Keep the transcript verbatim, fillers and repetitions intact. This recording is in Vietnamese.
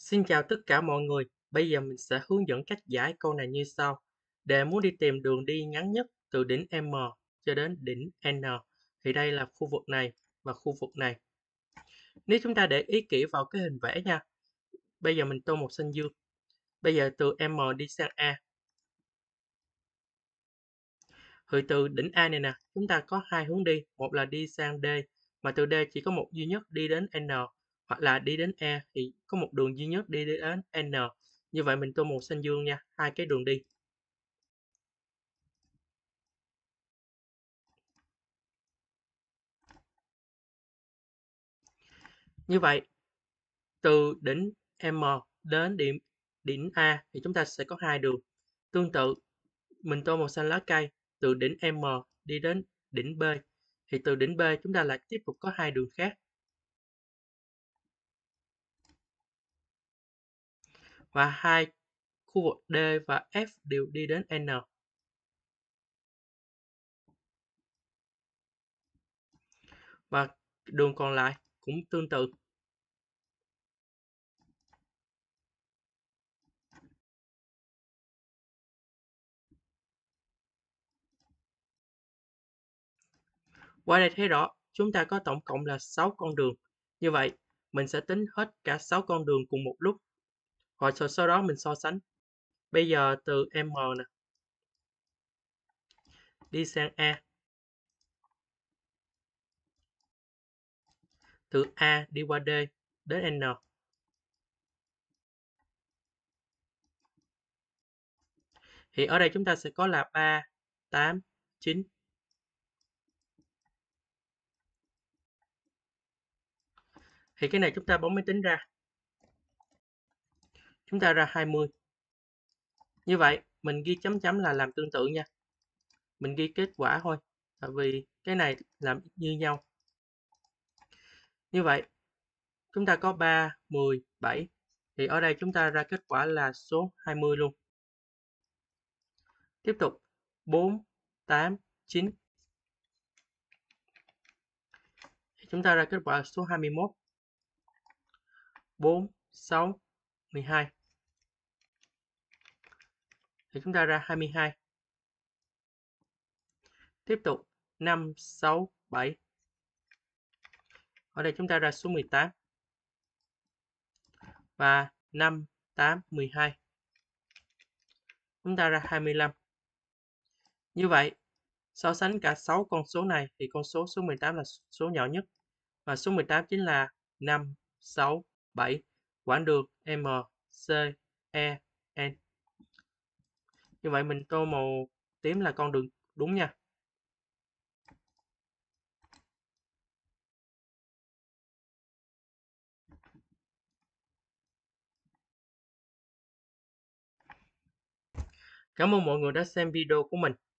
Xin chào tất cả mọi người. Bây giờ mình sẽ hướng dẫn cách giải câu này như sau. Để muốn đi tìm đường đi ngắn nhất từ đỉnh M cho đến đỉnh N thì đây là khu vực này và khu vực này. Nếu chúng ta để ý kỹ vào cái hình vẽ nha. Bây giờ mình tô một xanh dương. Bây giờ từ M đi sang A. Thì từ đỉnh A này nè, chúng ta có hai hướng đi. Một là đi sang D, mà từ D chỉ có một duy nhất đi đến N, hoặc là đi đến E thì có một đường duy nhất đi đến N. Như vậy mình tô màu xanh dương nha, hai cái đường đi. Như vậy, từ đỉnh M đến điểm đỉnh A thì chúng ta sẽ có hai đường. Tương tự, mình tô màu xanh lá cây, từ đỉnh M đi đến đỉnh B thì từ đỉnh B chúng ta lại tiếp tục có hai đường khác. Và hai khu vực D và F đều đi đến N. Và đường còn lại cũng tương tự. Qua đây thấy rõ, chúng ta có tổng cộng là sáu con đường. Như vậy, mình sẽ tính hết cả sáu con đường cùng một lúc. Rồi sau, sau đó mình so sánh. Bây giờ từ M nè, đi sang A. Từ A đi qua D đến N. Thì ở đây chúng ta sẽ có là ba, tám, chín. Thì cái này chúng ta bấm máy tính ra. Chúng ta ra hai mươi. Như vậy, mình ghi chấm chấm là làm tương tự nha. Mình ghi kết quả thôi. Tại vì cái này làm như nhau. Như vậy, chúng ta có ba, mười, bảy. Thì ở đây chúng ta ra kết quả là số hai mươi luôn. Tiếp tục, bốn, tám, chín. Thì chúng ta ra kết quả là số hai mươi mốt. bốn, sáu, mười hai. Thì chúng ta ra hai mươi hai. Tiếp tục, năm, sáu, bảy. Ở đây chúng ta ra số mười tám. Và năm, tám, mười hai. Chúng ta ra hai mươi lăm. Như vậy, so sánh cả sáu con số này thì con số số mười tám là số nhỏ nhất. Và số mười tám chính là năm, sáu, bảy, quãng đường M, C, E, N. Như vậy mình tô màu tím là con đường đúng nha. Cảm ơn mọi người đã xem video của mình.